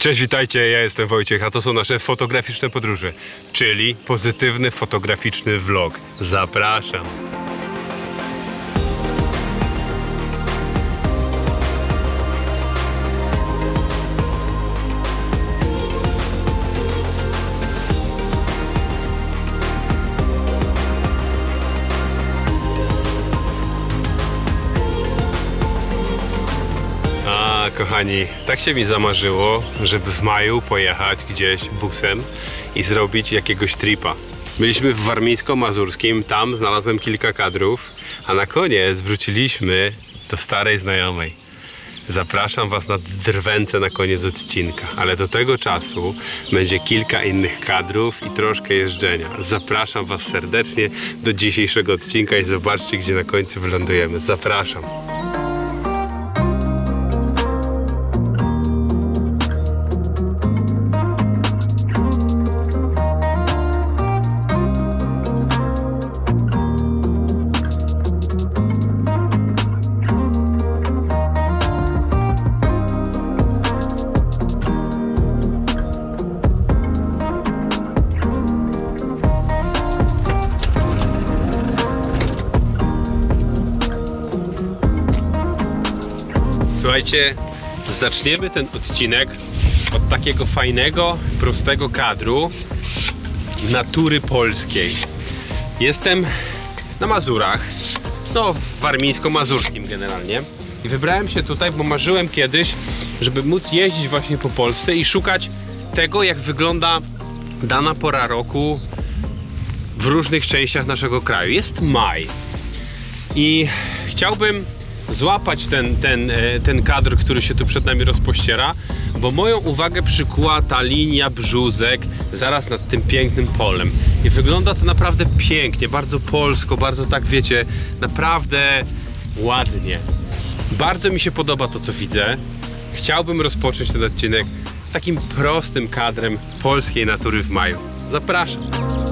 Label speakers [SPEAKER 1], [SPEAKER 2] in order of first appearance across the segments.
[SPEAKER 1] Cześć, witajcie, ja jestem Wojciech, a to są nasze fotograficzne podróże, czyli pozytywny fotograficzny vlog. Zapraszam! Kochani, tak się mi zamarzyło, żeby w maju pojechać gdzieś busem i zrobić jakiegoś tripa. Byliśmy w Warmińsko-Mazurskim, tam znalazłem kilka kadrów, a na koniec wróciliśmy do starej znajomej. Zapraszam Was na drwęce na koniec odcinka, ale do tego czasu będzie kilka innych kadrów i troszkę jeżdżenia. Zapraszam Was serdecznie do dzisiejszego odcinka i zobaczcie, gdzie na końcu wylądujemy. Zapraszam! Słuchajcie, zaczniemy ten odcinek od takiego fajnego, prostego kadru natury polskiej. Jestem na Mazurach, no w Warmińsko-Mazurskim generalnie. I wybrałem się tutaj, bo marzyłem kiedyś, żeby móc jeździć właśnie po Polsce i szukać tego, jak wygląda dana pora roku w różnych częściach naszego kraju. Jest maj i chciałbym złapać ten kadr, który się tu przed nami rozpościera, bo moją uwagę przykuła ta linia brzózek zaraz nad tym pięknym polem. I wygląda to naprawdę pięknie, bardzo polsko, bardzo tak wiecie, naprawdę ładnie. Bardzo mi się podoba to, co widzę. Chciałbym rozpocząć ten odcinek takim prostym kadrem polskiej natury w maju. Zapraszam!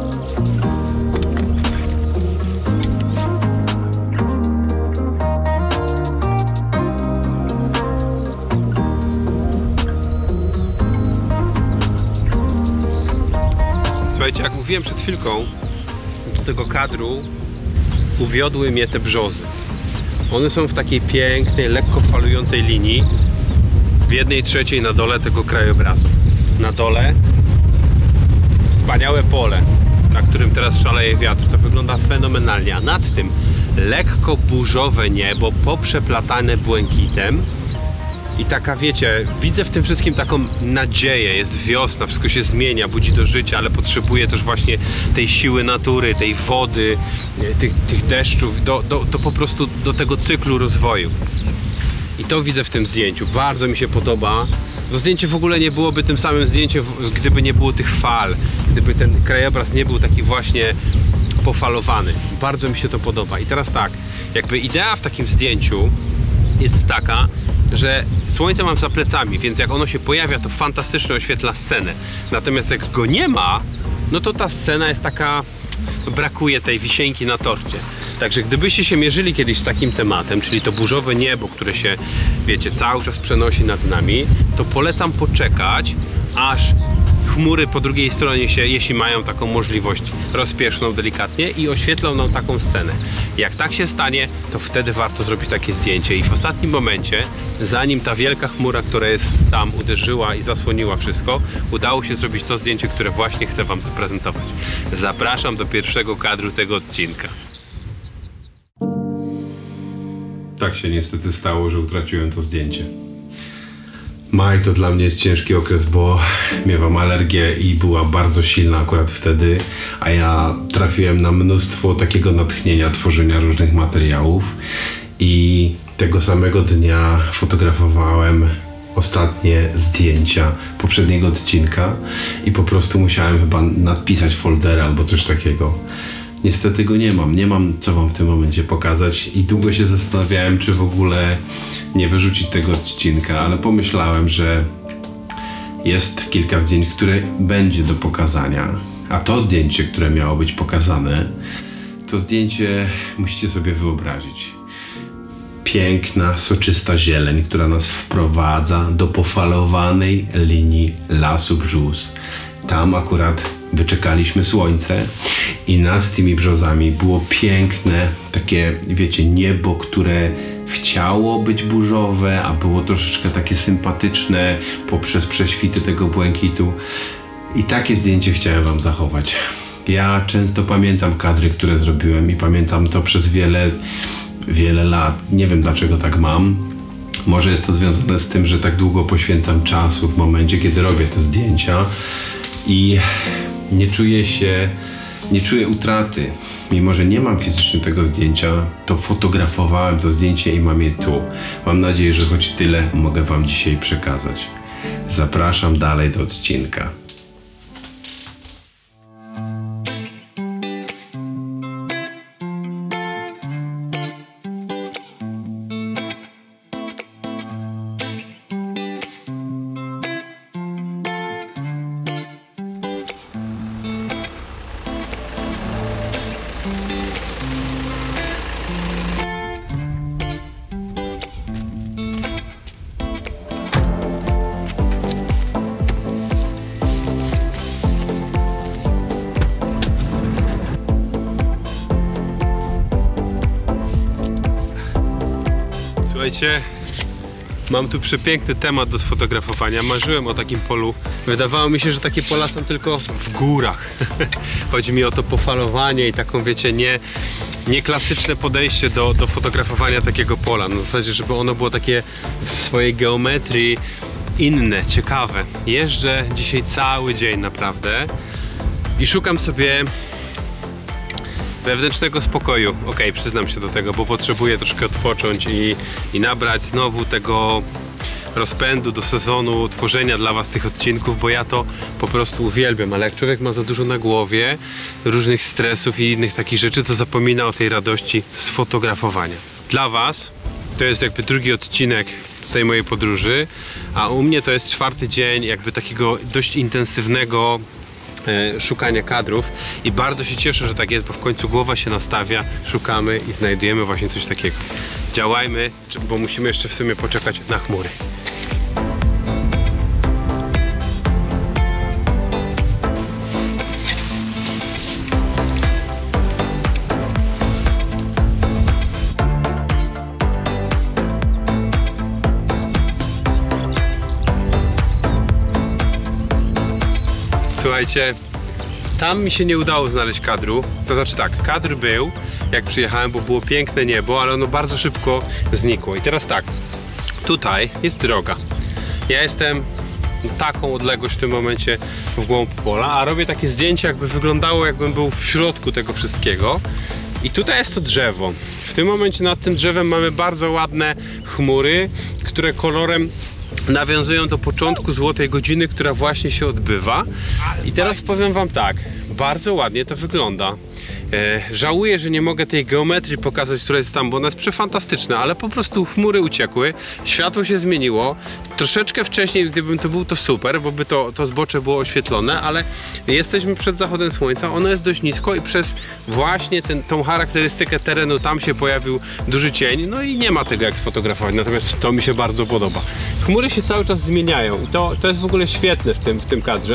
[SPEAKER 1] Słuchajcie, jak mówiłem przed chwilką, do tego kadru uwiodły mnie te brzozy. One są w takiej pięknej, lekko falującej linii w 1/3 na dole tego krajobrazu. Na dole wspaniałe pole, na którym teraz szaleje wiatr, co wygląda fenomenalnie, a nad tym lekko burzowe niebo poprzeplatane błękitem. I taka, wiecie, widzę w tym wszystkim taką nadzieję, jest wiosna, wszystko się zmienia, budzi do życia, ale potrzebuje też właśnie tej siły natury, tej wody, tych deszczów, do po prostu do tego cyklu rozwoju. I to widzę w tym zdjęciu, bardzo mi się podoba. To zdjęcie w ogóle nie byłoby tym samym zdjęciem, gdyby nie było tych fal, gdyby ten krajobraz nie był taki właśnie pofalowany. Bardzo mi się to podoba. I teraz tak, jakby idea w takim zdjęciu jest taka, że słońce mam za plecami, więc jak ono się pojawia, to fantastycznie oświetla scenę. Natomiast jak go nie ma, no to ta scena jest taka, brakuje tej wisienki na torcie. Także gdybyście się mierzyli kiedyś z takim tematem, czyli to burzowe niebo, które się, wiecie, cały czas przenosi nad nami, to polecam poczekać, aż chmury po drugiej stronie się, jeśli mają taką możliwość, rozpierzchną delikatnie i oświetlą nam taką scenę. Jak tak się stanie, to wtedy warto zrobić takie zdjęcie. I w ostatnim momencie, zanim ta wielka chmura, która jest tam, uderzyła i zasłoniła wszystko, udało się zrobić to zdjęcie, które właśnie chcę Wam zaprezentować. Zapraszam do pierwszego kadru tego odcinka. Tak się niestety stało, że utraciłem to zdjęcie. Maj to dla mnie jest ciężki okres, bo miewam alergię i była bardzo silna akurat wtedy, a ja trafiłem na mnóstwo takiego natchnienia tworzenia różnych materiałów i tego samego dnia fotografowałem ostatnie zdjęcia poprzedniego odcinka i po prostu musiałem chyba nadpisać folder albo coś takiego. Niestety go nie mam co Wam w tym momencie pokazać i długo się zastanawiałem, czy w ogóle nie wyrzucić tego odcinka, ale pomyślałem, że jest kilka zdjęć, które będzie do pokazania, a to zdjęcie, które miało być pokazane, to zdjęcie musicie sobie wyobrazić. piękna, soczysta zieleń, która nas wprowadza do pofalowanej linii Lasu Brzóz. Tam akurat wyczekaliśmy słońce i nad tymi brzozami było piękne, takie, wiecie, niebo, które chciało być burzowe, a było troszeczkę takie sympatyczne poprzez prześwity tego błękitu. I takie zdjęcie chciałem wam zachować. Ja często pamiętam kadry, które zrobiłem i pamiętam to przez wiele lat. Nie wiem, dlaczego tak mam. Może jest to związane z tym, że tak długo poświęcam czasu w momencie, kiedy robię te zdjęcia i nie czuję utraty. Mimo że nie mam fizycznie tego zdjęcia, to fotografowałem to zdjęcie i mam je tu. Mam nadzieję, że choć tyle mogę wam dzisiaj przekazać. Zapraszam dalej do odcinka. Słuchajcie, mam tu przepiękny temat do sfotografowania. Marzyłem o takim polu. Wydawało mi się, że takie pola są tylko w górach. Chodzi mi o to pofalowanie i taką, wiecie, nie klasyczne podejście do fotografowania takiego pola. Na zasadzie, żeby ono było takie w swojej geometrii inne, ciekawe. Jeżdżę dzisiaj cały dzień naprawdę i szukam sobie wewnętrznego spokoju. Okej, przyznam się do tego, bo potrzebuję troszkę odpocząć i nabrać znowu tego rozpędu do sezonu, tworzenia dla was tych odcinków, bo ja to po prostu uwielbiam, ale jak człowiek ma za dużo na głowie, różnych stresów i innych takich rzeczy, to zapomina o tej radości z fotografowania. Dla was to jest jakby drugi odcinek z tej mojej podróży, a u mnie to jest 4. dzień jakby takiego dość intensywnego szukania kadrów i bardzo się cieszę, że tak jest, bo w końcu głowa się nastawia, szukamy i znajdujemy właśnie coś takiego. Działajmy, bo musimy jeszcze w sumie poczekać na chmury. Słuchajcie, tam mi się nie udało znaleźć kadru. To znaczy tak, kadr był, jak przyjechałem, bo było piękne niebo, ale ono bardzo szybko znikło. I teraz tak, tutaj jest droga. Ja jestem taką odległość w tym momencie w głąb pola, a robię takie zdjęcie, jakby wyglądało, jakbym był w środku tego wszystkiego. I tutaj jest to drzewo. W tym momencie nad tym drzewem mamy bardzo ładne chmury, które kolorem nawiązują do początku złotej godziny, która właśnie się odbywa. I teraz powiem wam tak, bardzo ładnie to wygląda. Żałuję, że nie mogę tej geometrii pokazać, która jest tam, bo ona jest przefantastyczna, ale po prostu chmury uciekły, światło się zmieniło. Troszeczkę wcześniej, gdybym to był, to super, bo by to zbocze było oświetlone, ale jesteśmy przed zachodem słońca, ono jest dość nisko i przez właśnie tą charakterystykę terenu tam się pojawił duży cień, no i nie ma tego jak sfotografować, natomiast to mi się bardzo podoba. Chmury się cały czas zmieniają i to jest w ogóle świetne w tym kadrze.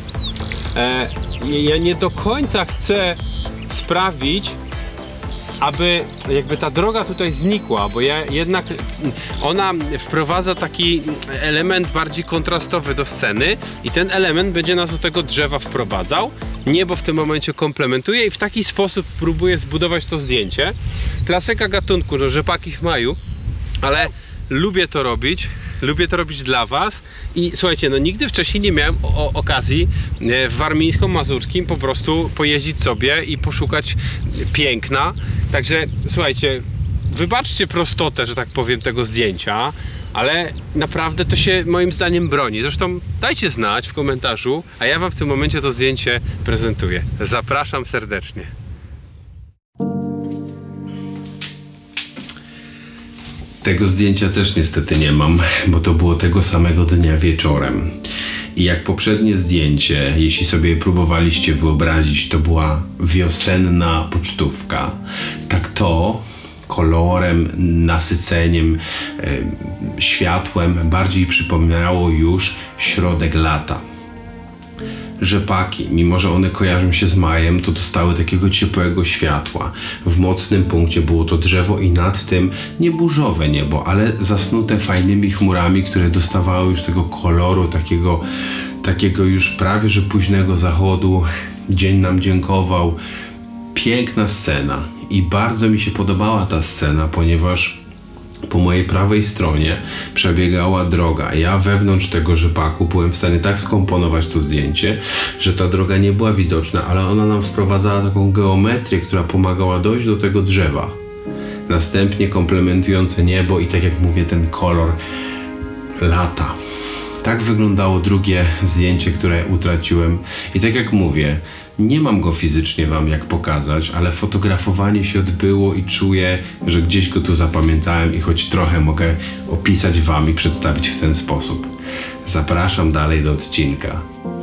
[SPEAKER 1] Ja nie do końca chcę sprawić, aby jakby ta droga tutaj znikła, bo jednak ona wprowadza taki element bardziej kontrastowy do sceny i ten element będzie nas do tego drzewa wprowadzał. Niebo w tym momencie komplementuje i w taki sposób próbuję zbudować to zdjęcie. Klasyka gatunku, no rzepaki w maju, ale lubię to robić dla was i słuchajcie, no nigdy wcześniej nie miałem okazji w warmińsko-mazurskim po prostu pojeździć sobie i poszukać piękna, także słuchajcie, wybaczcie prostotę, że tak powiem, tego zdjęcia, ale naprawdę to się moim zdaniem broni. Zresztą dajcie znać w komentarzu, a ja wam w tym momencie to zdjęcie prezentuję. Zapraszam serdecznie. Tego zdjęcia też niestety nie mam, bo to było tego samego dnia wieczorem. I jak poprzednie zdjęcie, jeśli sobie próbowaliście wyobrazić, to była wiosenna pocztówka. Tak to kolorem, nasyceniem, światłem bardziej przypominało już środek lata. Rzepaki, mimo że one kojarzą się z majem, to dostały takiego ciepłego światła. W mocnym punkcie było to drzewo i nad tym nie burzowe niebo, ale zasnute fajnymi chmurami, które dostawały już tego koloru, takiego już prawie że późnego zachodu. Dzień nam dziękował. Piękna scena i bardzo mi się podobała ta scena, ponieważ po mojej prawej stronie przebiegała droga. Ja wewnątrz tego rzepaku byłem w stanie tak skomponować to zdjęcie, że ta droga nie była widoczna, ale ona nam wprowadzała taką geometrię, która pomagała dojść do tego drzewa. Następnie komplementujące niebo i tak jak mówię, ten kolor lata. Tak wyglądało drugie zdjęcie, które utraciłem. I tak jak mówię, nie mam go fizycznie wam jak pokazać, ale fotografowanie się odbyło i czuję, że gdzieś go tu zapamiętałem i choć trochę mogę opisać wam i przedstawić w ten sposób. Zapraszam dalej do odcinka.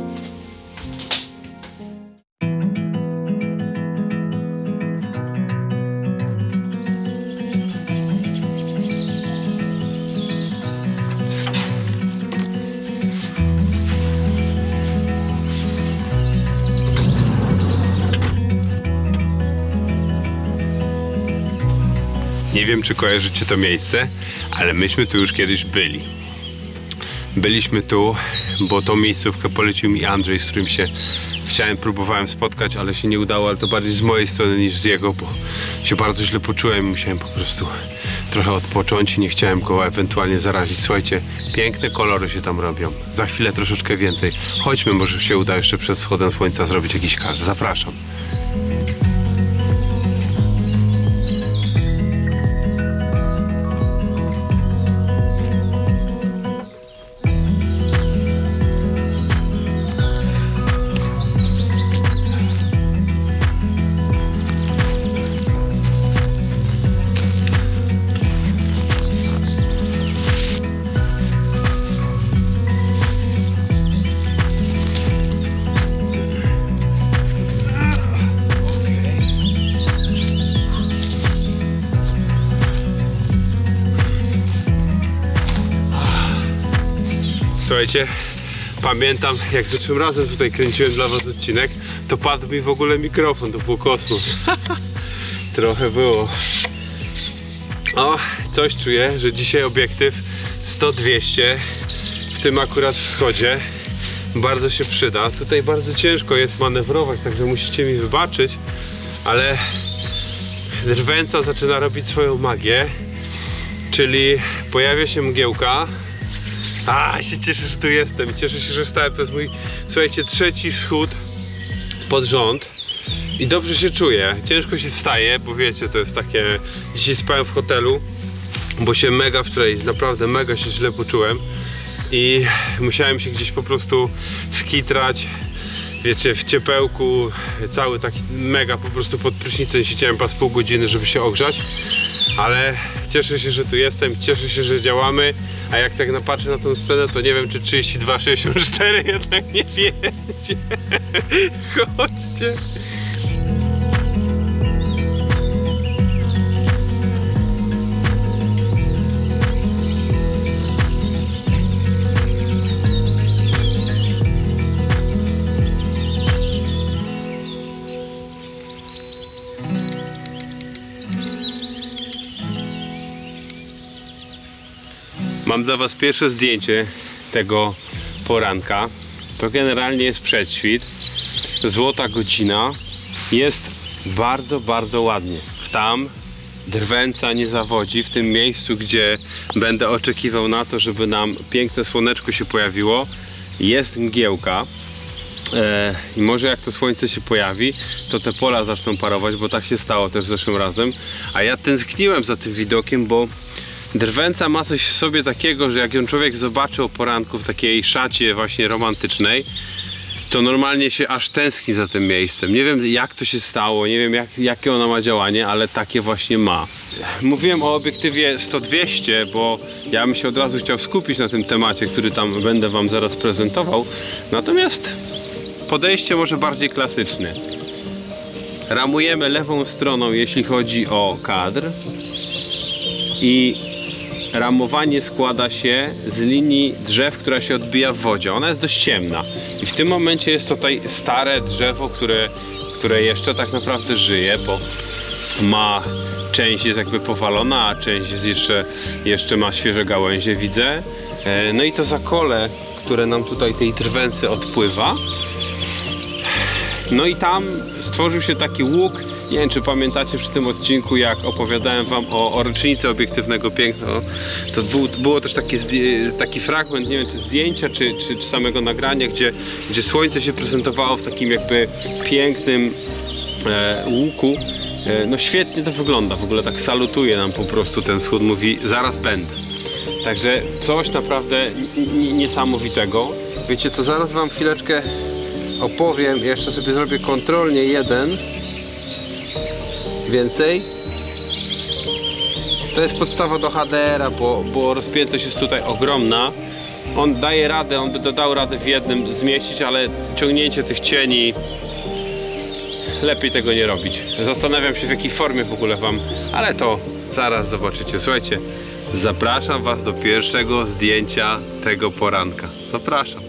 [SPEAKER 1] Nie wiem, czy kojarzycie to miejsce, ale myśmy tu już kiedyś byli. Byliśmy tu, bo tą miejscówkę polecił mi Andrzej, z którym się próbowałem spotkać, ale się nie udało, ale to bardziej z mojej strony niż z jego, bo się bardzo źle poczułem i musiałem po prostu trochę odpocząć i nie chciałem go ewentualnie zarazić. Słuchajcie, piękne kolory się tam robią. Za chwilę troszeczkę więcej. Chodźmy, może się uda jeszcze przed wschodem słońca zrobić jakiś kadr. Zapraszam. Słuchajcie, pamiętam jak zeszłym razem tutaj kręciłem dla was odcinek, to padł mi w ogóle mikrofon, to był kosmos. Trochę było. O, coś czuję, że dzisiaj obiektyw 100-200 w tym akurat wschodzie bardzo się przyda. Tutaj bardzo ciężko jest manewrować, także musicie mi wybaczyć, ale drwęca zaczyna robić swoją magię, czyli pojawia się mgiełka. Się cieszę, że tu jestem. Cieszę się, że wstałem. To jest mój, słuchajcie, trzeci wschód pod rząd. I dobrze się czuję. Ciężko się wstaje, bo wiecie, to jest takie... Dzisiaj spałem w hotelu, bo się wczoraj naprawdę mega się źle poczułem. I musiałem się gdzieś po prostu skitrać. Wiecie, w ciepełku, cały taki mega po prostu pod prysznicem siedziałem pas pół godziny, żeby się ogrzać. Ale cieszę się, że tu jestem, cieszę się, że działamy, a jak tak napatrzę na tą scenę, to nie wiem, czy 32-64 jednak nie wiecie. Chodźcie. Mam dla was pierwsze zdjęcie tego poranka. To generalnie jest przedświt. Złota godzina. Jest bardzo, bardzo ładnie. Tam drwęca nie zawodzi. W tym miejscu, gdzie będę oczekiwał na to, żeby nam piękne słoneczko się pojawiło, jest mgiełka. I może jak to słońce się pojawi, to te pola zaczną parować, bo tak się stało też zeszłym razem. A ja tęskniłem za tym widokiem, bo drwęca ma coś w sobie takiego, że jak ją człowiek zobaczy o poranku w takiej szacie właśnie romantycznej, to normalnie się aż tęskni za tym miejscem. Nie wiem jak to się stało, nie wiem jakie ona ma działanie, ale takie właśnie ma. Mówiłem o obiektywie 100-200, bo ja bym się od razu chciał skupić na tym temacie, który tam będę wam zaraz prezentował. Natomiast podejście może bardziej klasyczne. Ramujemy lewą stroną, jeśli chodzi o kadr. i ramowanie składa się z linii drzew, która się odbija w wodzie. Ona jest dość ciemna i w tym momencie jest tutaj stare drzewo, które jeszcze tak naprawdę żyje, bo ma część jest jakby powalona, a część jest jeszcze ma świeże gałęzie, widzę. No i to zakole, które nam tutaj tej drwęcy odpływa. No i tam stworzył się taki łuk. Nie wiem, czy pamiętacie przy tym odcinku, jak opowiadałem wam o rocznicy obiektywnego piękna. To było też taki fragment, nie wiem, czy zdjęcia, czy samego nagrania, gdzie słońce się prezentowało w takim jakby pięknym łuku. No świetnie to wygląda, w ogóle tak salutuje nam po prostu ten wschód, mówi zaraz będę. Także coś naprawdę niesamowitego. Wiecie co, zaraz wam chwileczkę opowiem, jeszcze sobie zrobię kontrolnie jeden więcej. To jest podstawa do HDR-a, bo rozpiętość jest tutaj ogromna. On daje radę, on by dał radę w jednym zmieścić, ale ciągnięcie tych cieni, lepiej tego nie robić. Zastanawiam się, w jakiej formie w ogóle wam, ale to zaraz zobaczycie. Słuchajcie, zapraszam was do pierwszego zdjęcia tego poranka. Zapraszam.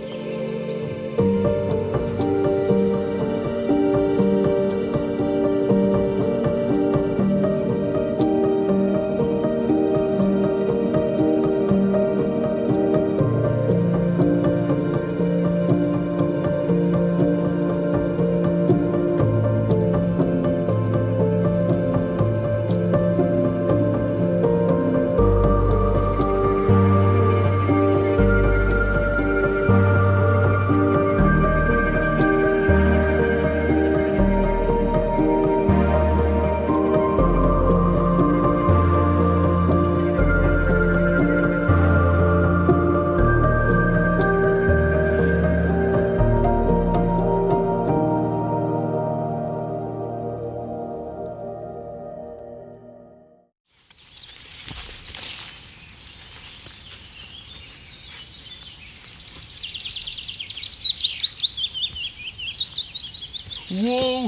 [SPEAKER 2] Wow!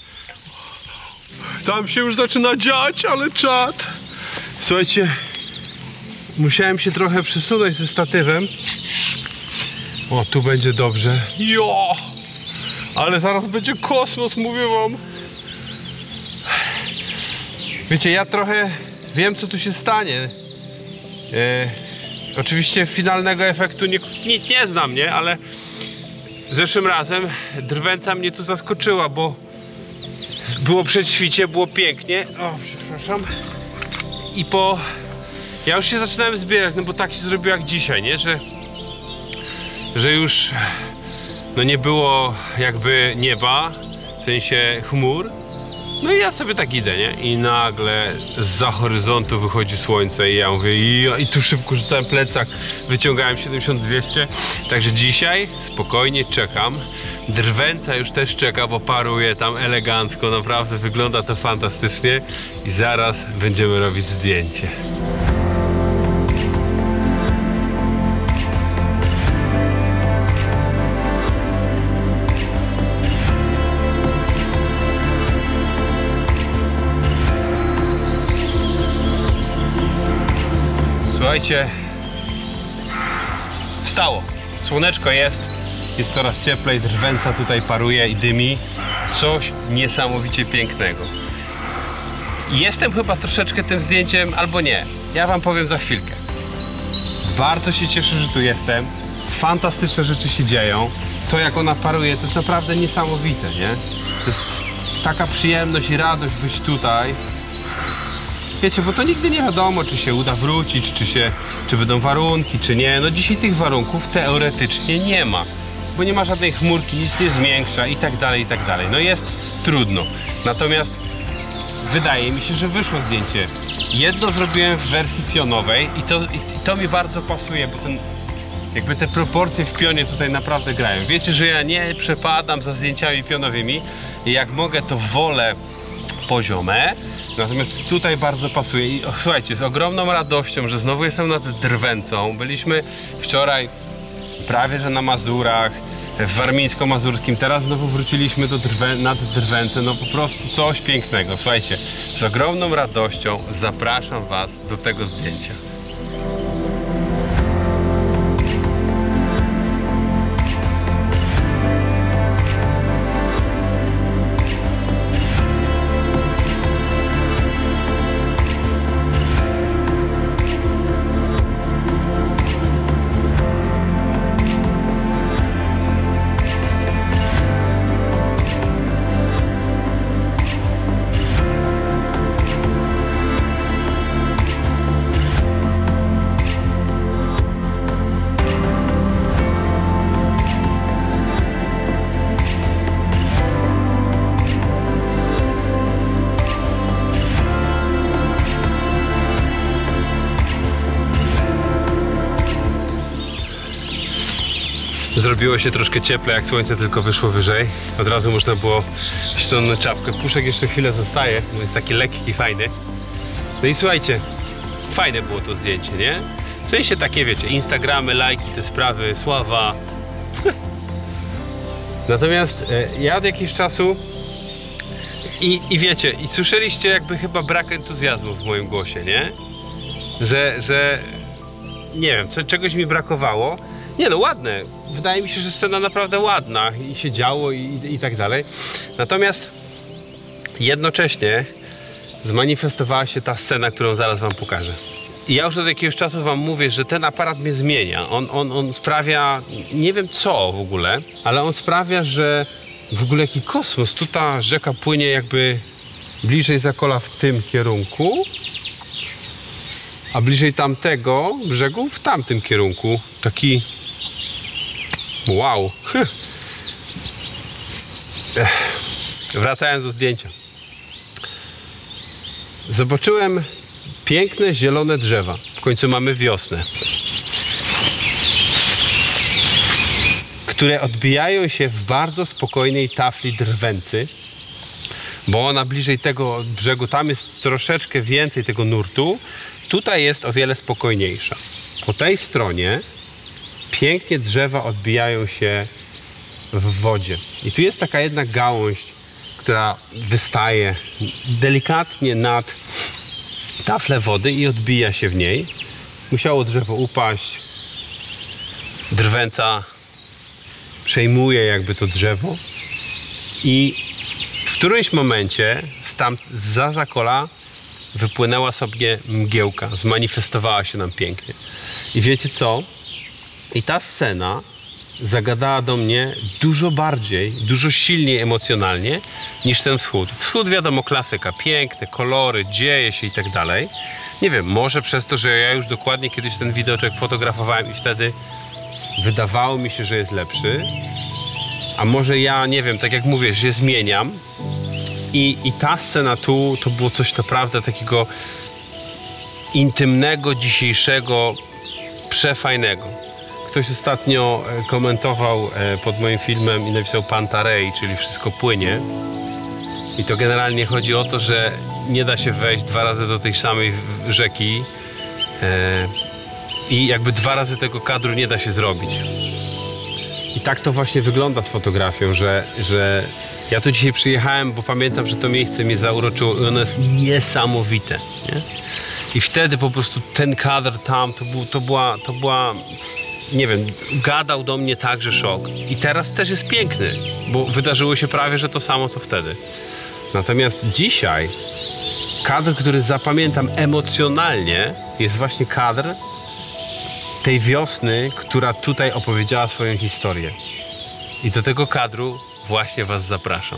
[SPEAKER 2] Tam się już zaczyna dziać, ale czad! Słuchajcie, musiałem się trochę przesunąć ze statywem. O, tu będzie dobrze. Jo! Ale zaraz będzie kosmos, mówię wam. Wiecie, ja trochę wiem, co tu się stanie. Oczywiście finalnego efektu nie znam, nie? Ale zeszłym razem drwęca mnie tu zaskoczyła, bo było przed świcie, było pięknie. O, przepraszam. I ja już się zaczynałem zbierać, no bo tak się zrobiło jak dzisiaj, nie? Że już no nie było jakby nieba, w sensie chmur. No i ja sobie tak idę, nie? I nagle zza horyzontu wychodzi słońce i ja mówię i tu szybko rzucałem plecak, wyciągałem 70-200. Także dzisiaj spokojnie czekam. Drwęca już też czeka, bo paruje tam elegancko, naprawdę wygląda to fantastycznie i zaraz będziemy robić zdjęcie.
[SPEAKER 1] Słuchajcie, wstało, słoneczko jest coraz cieplej, drwęca tutaj paruje i dymi. Coś niesamowicie pięknego. Jestem chyba troszeczkę tym zdjęciem, albo nie. Ja wam powiem za chwilkę. Bardzo się cieszę, że tu jestem. Fantastyczne rzeczy się dzieją. To, jak ona paruje, to jest naprawdę niesamowite, nie? To jest taka przyjemność i radość być tutaj. Wiecie, bo to nigdy nie wiadomo, czy się uda wrócić, czy będą warunki, czy nie. No dzisiaj tych warunków teoretycznie nie ma, bo nie ma żadnej chmurki, nic nie zmiękcza i tak dalej, i tak dalej. No jest trudno. Natomiast wydaje mi się, że wyszło zdjęcie. Jedno zrobiłem w wersji pionowej i to mi bardzo pasuje, bo jakby te proporcje w pionie tutaj naprawdę grają. Wiecie, że ja nie przepadam za zdjęciami pionowymi i jak mogę, to wolę poziome. Natomiast tutaj bardzo pasuje i słuchajcie, z ogromną radością, że znowu jestem nad drwęcą. Byliśmy wczoraj prawie że na Mazurach, w warmińsko-mazurskim. Teraz znowu wróciliśmy nad Drwęce. No po prostu coś pięknego. Słuchajcie, z ogromną radością zapraszam Was do tego zdjęcia. Zrobiło się troszkę cieplej, jak słońce tylko wyszło wyżej. Od razu można było ściągnąć czapkę. Puszek jeszcze chwilę zostaje, bo jest taki lekki, fajny. No i słuchajcie, fajne było to zdjęcie, nie? W sensie takie, wiecie, Instagramy, lajki, te sprawy, sława. Natomiast ja od jakiegoś czasu i wiecie, i słyszeliście jakby chyba brak entuzjazmu w moim głosie, nie? Że nie wiem, czegoś mi brakowało. Nie no, ładne. Wydaje mi się, że scena naprawdę ładna i się działo i tak dalej. Natomiast jednocześnie zmanifestowała się ta scena, którą zaraz Wam pokażę. I ja już od jakiegoś czasu Wam mówię, że ten aparat mnie zmienia. On sprawia, nie wiem co w ogóle, ale on sprawia, że w ogóle jaki kosmos. Tu ta rzeka płynie jakby bliżej Zakola w tym kierunku, a bliżej tamtego brzegu w tamtym kierunku. Taki wow. Wracając do zdjęcia. Zobaczyłem piękne, zielone drzewa. W końcu mamy wiosnę. Które odbijają się w bardzo spokojnej tafli Drwęcy. Bo ona bliżej tego brzegu, tam jest troszeczkę więcej tego nurtu. Tutaj jest o wiele spokojniejsza. Po tej stronie pięknie drzewa odbijają się w wodzie. I tu jest taka jedna gałąź, która wystaje delikatnie nad taflę wody i odbija się w niej. Musiało drzewo upaść. Drwęca przejmuje jakby to drzewo. I w którymś momencie zza Zakola wypłynęła sobie mgiełka. Zmanifestowała się nam pięknie. I wiecie co? I ta scena zagadała do mnie dużo bardziej, dużo silniej emocjonalnie niż ten wschód. Wschód, wiadomo, klasyka, piękne kolory, dzieje się i tak dalej. Nie wiem, może przez to, że ja już dokładnie kiedyś ten widoczek fotografowałem i wtedy wydawało mi się, że jest lepszy. A może ja, nie wiem, tak jak mówię, się zmieniam. I ta scena tu, to było coś naprawdę takiego intymnego, dzisiejszego, przefajnego. Ktoś ostatnio komentował pod moim filmem i napisał Pantarei, czyli wszystko płynie. I to generalnie chodzi o to, że nie da się wejść 2 razy do tej samej rzeki i jakby 2 razy tego kadru nie da się zrobić. I tak to właśnie wygląda z fotografią, że ja tu dzisiaj przyjechałem, bo pamiętam, że to miejsce mnie zauroczyło i ono jest niesamowite, nie? I wtedy po prostu ten kadr tam, to była, nie wiem, gadał do mnie także szok. I teraz też jest piękny, bo wydarzyło się prawie, że to samo co wtedy. Natomiast dzisiaj kadr, który zapamiętam emocjonalnie, jest właśnie kadr tej wiosny, która tutaj opowiedziała swoją historię. I do tego kadru właśnie Was zapraszam.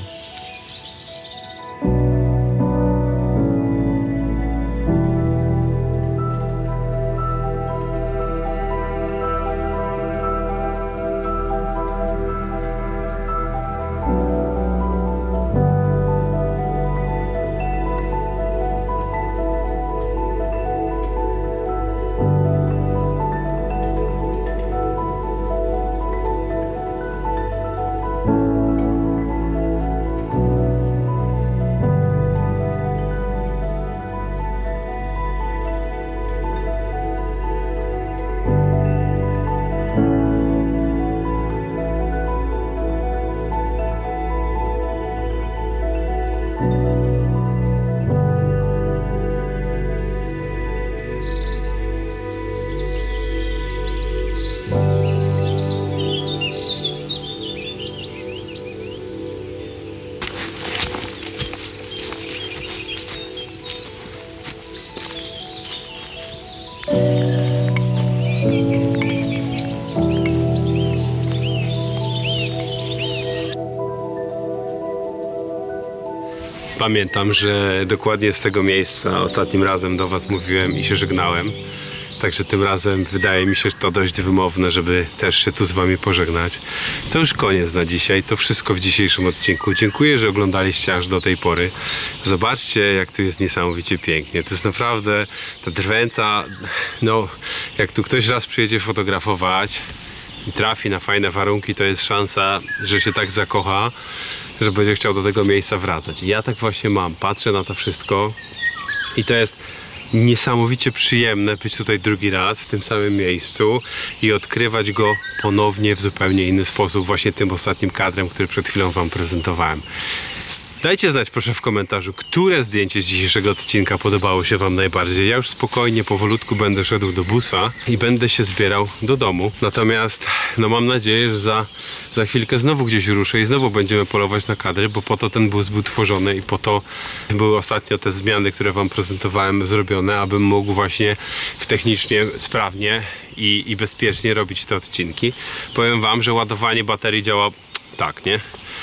[SPEAKER 1] Pamiętam, że dokładnie z tego miejsca ostatnim razem do was mówiłem i się żegnałem. Także tym razem wydaje mi się, że to dość wymowne, żeby też się tu z wami pożegnać. To już koniec na dzisiaj, to wszystko w dzisiejszym odcinku. Dziękuję, że oglądaliście aż do tej pory. Zobaczcie, jak tu jest niesamowicie pięknie. To jest naprawdę ta Drwęca, no jak tu ktoś raz przyjedzie fotografować i trafi na fajne warunki, to jest szansa, że się tak zakocha, że będzie chciał do tego miejsca wracać. I ja tak właśnie mam, patrzę na to wszystko i to jest niesamowicie przyjemne być tutaj drugi raz w tym samym miejscu i odkrywać go ponownie w zupełnie inny sposób, właśnie tym ostatnim kadrem, który przed chwilą wam prezentowałem. Dajcie znać proszę w komentarzu, które zdjęcie z dzisiejszego odcinka podobało się wam najbardziej. Ja już spokojnie, powolutku będę szedł do busa i będę się zbierał do domu. Natomiast no mam nadzieję, że za chwilkę znowu gdzieś ruszę i znowu będziemy polować na kadry, bo po to ten bus był tworzony i po to były ostatnio te zmiany, które wam prezentowałem, zrobione, abym mógł właśnie technicznie sprawnie i bezpiecznie robić te odcinki. Powiem wam, że ładowanie baterii działa tak, nie?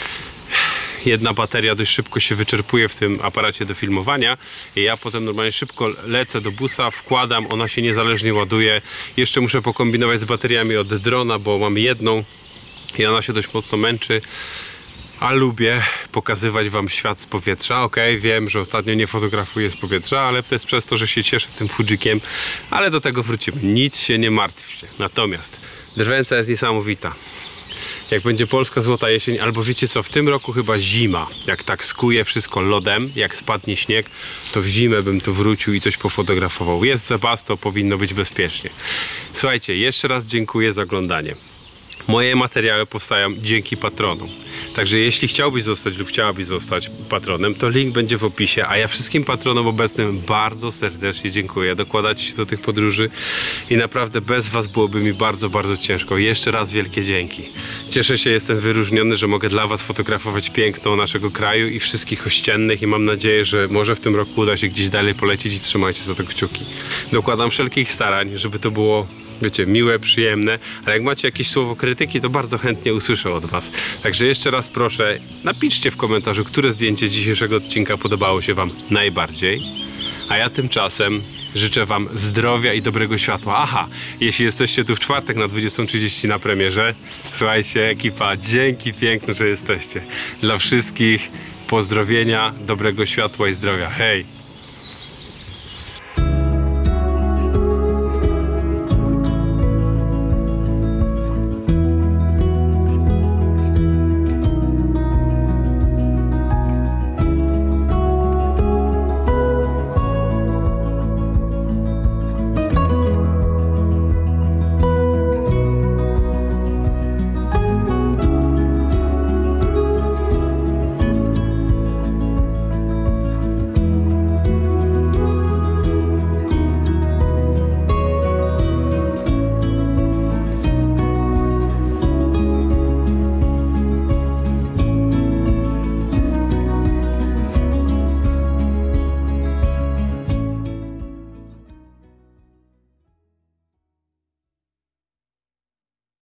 [SPEAKER 1] Jedna bateria dość szybko się wyczerpuje w tym aparacie do filmowania i ja potem normalnie szybko lecę do busa, wkładam, ona się niezależnie ładuje. Jeszcze muszę pokombinować z bateriami od drona, bo mam jedną i ona się dość mocno męczy, a lubię pokazywać wam świat z powietrza. Okej, wiem, że ostatnio nie fotografuję z powietrza, ale to jest przez to, że się cieszę tym Fujikiem, ale do tego wrócimy. Nic się nie martwcie. Natomiast Drwęca jest niesamowita. Jak będzie polska złota jesień, albo wiecie co, w tym roku chyba zima, jak tak skuje wszystko lodem, jak spadnie śnieg, to w zimę bym tu wrócił i coś pofotografował. Jest zapas, to powinno być bezpiecznie. Słuchajcie, jeszcze raz dziękuję za oglądanie. Moje materiały powstają dzięki patronom. Także jeśli chciałbyś zostać lub chciałabyś zostać patronem, to link będzie w opisie, a ja wszystkim patronom obecnym bardzo serdecznie dziękuję. Dokładacie się do tych podróży i naprawdę bez was byłoby mi bardzo, bardzo ciężko. Jeszcze raz wielkie dzięki. Cieszę się, jestem wyróżniony, że mogę dla was fotografować piękno naszego kraju i wszystkich ościennych i mam nadzieję, że może w tym roku uda się gdzieś dalej polecieć i trzymajcie za to kciuki. Dokładam wszelkich starań, żeby to było, wiecie, miłe, przyjemne, ale jak macie jakieś słowo krytyki, to bardzo chętnie usłyszę od was. Także jeszcze raz proszę, napiszcie w komentarzu, które zdjęcie dzisiejszego odcinka podobało się wam najbardziej. A ja tymczasem życzę wam zdrowia i dobrego światła. Aha, jeśli jesteście tu w czwartek na 20:30 na premierze, słuchajcie, ekipa, dzięki piękne, że jesteście. Dla wszystkich pozdrowienia, dobrego światła i zdrowia. Hej!